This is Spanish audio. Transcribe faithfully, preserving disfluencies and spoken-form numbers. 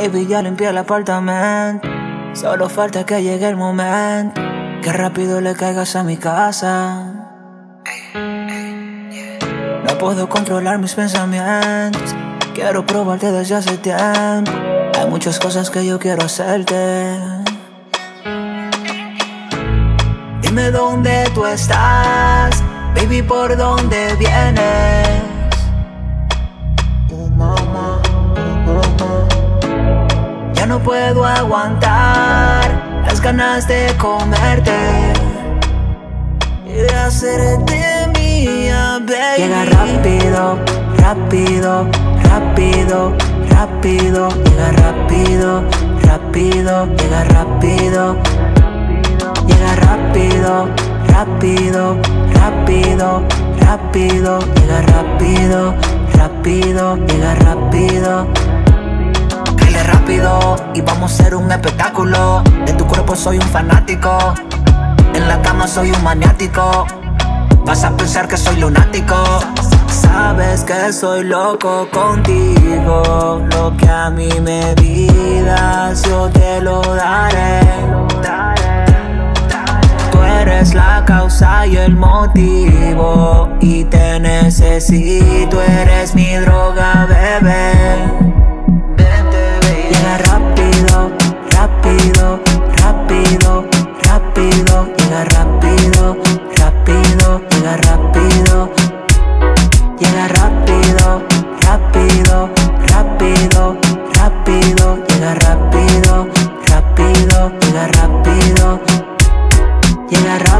Baby, ya limpié el apartamento, solo falta que llegue el momento, que rápido le caigas a mi casa. No puedo controlar mis pensamientos, quiero probarte desde hace tiempo. Hay muchas cosas que yo quiero hacerte. Dime dónde tú estás, baby, por dónde vienes. Oh, mama, oh, mama. Ya no puedo aguantar las ganas de comerte y de hacerte mía, baby. Llega rápido, rápido, rápido, rápido. Llega rápido, rápido, llega rápido. Llega rápido, rápido, rápido, rápido. Llega rápido, rápido, llega rápido. Dale rápido y vamos a hacer un espectáculo. De tu cuerpo soy un fanático, en la cama soy un maniático. Vas a pensar que soy lunático. Sabes que soy loco contigo. Lo que a mí me pidas yo te lo daré. Tú eres la causa y el motivo, y te necesito, eres mi droga, bebé. Llega rápido, rápido, rápido, rápido. Llega rápido, rápido, llega rápido. Llega rápido, rápido, rápido, rápido. Llega rápido, rápido, llega rápido. Llega rápido.